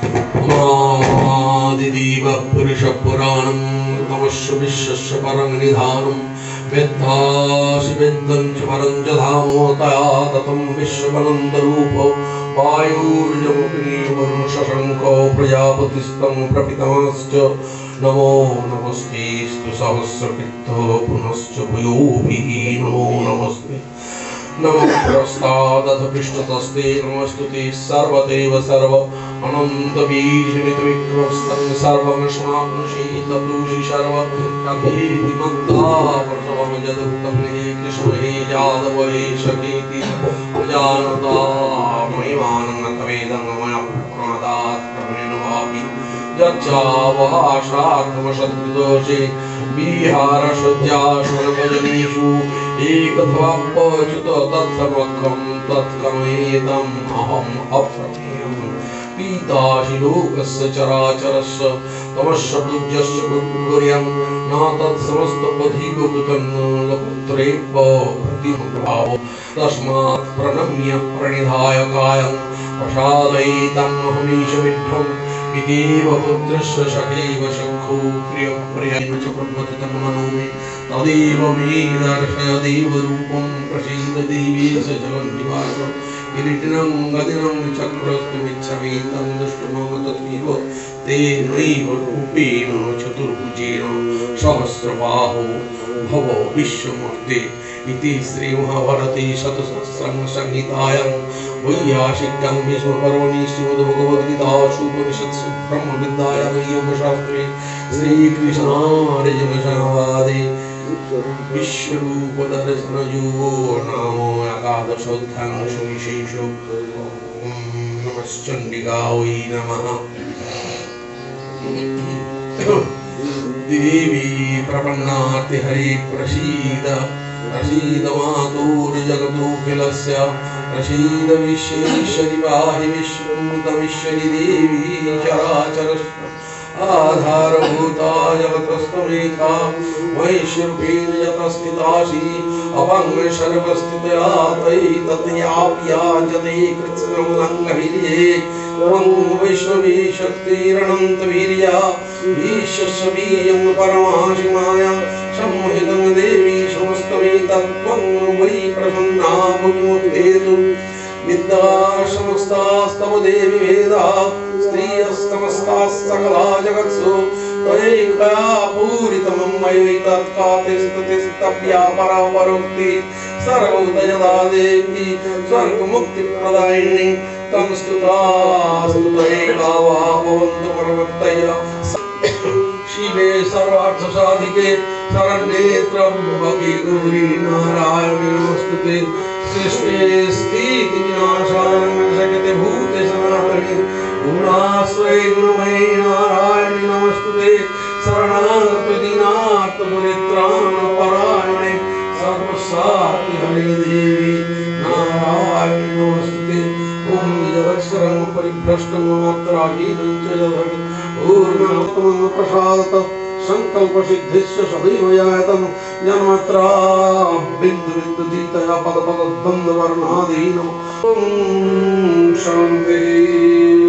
अनादिदेव पुरुषपुराणं तमस्य विश्वस्य परं निधानं वेत्तासि वेद्यं च परं च धाम तया ततं विश्वमनन्तरूपो वायुर्यमग्निर्वरुणशशङ्को प्रजापतिस्तं प्रपितामश्च नमो नमस्तेऽस्तु सहस्रकृतो पुनश्च भूयोभिः नमो नमस्ते नमः प्रस्तादथ पृष्ठतस्ते नमस्तुते सर्वदेव सर्व अनन्तबीजनितविक्रमस्तं सर्वं समाप्नुषि ततुषि सर्व कथेति मन्त्रा प्रसवं यदुक्तं हे कृष्ण हे यादव हे सखेति जानता महिमानं तवेदं मया प्रमादात् प्रमेणवापि यच्चावहासार्थमसद्विदोषे विहारशय्यासनभजनेषु एकत्वाप्पच्युत तत्समर्थं तत्कमेतम् अहम् अप्रमेयम् पीतासि लोकस्य चराचरस्य तमस्य पूज्यस्य गुरुर्यं न तत्समस्तपथिगोकृतं लोकत्रयेव प्रतिभावो तस्मात् प्रणम्य प्रणिधाय कायं प्रसादयितमहमीशमिद्धम् पितेव पुत्रस्य सखैव सखो प्रियं च प्रपतितं मनोमि तदेव मे दर्शय देवरूपं प्रसीद देवेश जगन्निवास किरीटिनं गदिनं चक्रस्तुमिच्छामि तं दुष्टमं तथैव तेनैव रूपेण चतुर्भुजेन सहस्रबाहो भव विश्वमूर्ते इति श्रीमहाभारते शतसहस्रं संहितायां वैयासिक्यां भीष्मपर्वणि श्रीमद्भगवद्गीतासु उपनिषत्सु ब्रह्मविद्यायां योगशास्त्रे श्रीकृष्णार्जुनसंवादे विश्वरूपदर्शनयोगो नाम एकादशोऽध्यायः सुविशेषो नमश्चण्डिकायै नमः। देवी प्रपन्नाति हरे प्रसीद प्रसीद मातुर्जगतोऽखिलस्य प्रसीद विश्वेश्वरि पाहि विश्वमूतमीश्वरि देवी चराचरस्य आधारभूता जगतस्तमेका वैश्वरूपेण यतस्थितासि अभङ्गसर्वस्थितया तयि तत्याप्याजते कृत्स्नमलङ्घवीर्ये त्वं वैष्णवी शक्तिरनन्तवीर्या ईशस्य वीर्यं परमाशिमाया सम्मोहितं देवी समस्तमेतत्त्वं वै प्रसन्ना भुविमुक्तेतु विद्या समस्तास्तव देवी वेदा स्त्रियस्तमस्ताः सकला जगत्सु त्वयैकया पूरितमं मयैतत्कातिस्ततिस्तव्या परापरोक्ति सर्वोदयदा देवी स्वर्गमुक्तिप्रदायिनी तं स्तुतास्तु त्वयैका वा भवन्तु परमत्तया शिवे सर्वार्थसाधिके शरण्ये त्र्यम्बके गौरी नारायणी नमोस्तुते सृष्टे स्थितिविनाशाय जगते भूते सनातने गुणाश्रये गुरुमये नारायणी नमोस्तुते शरणागतदीनार्तपरित्राणपरायणे सर्वसात्विहरे देवी नारायणी नमोस्तुते ॐ निजरक्षरं परिभ्रष्टं मात्राहीनं च यदि पूर्णमतमं प्रसादतः संकल्पसिद्धिस्य सदैव यायतं जन्मत्रा बिन्दुबिन्दुतीतया पदपदद्वन्द्ववर्णादीनम् ॐ शान्तिः।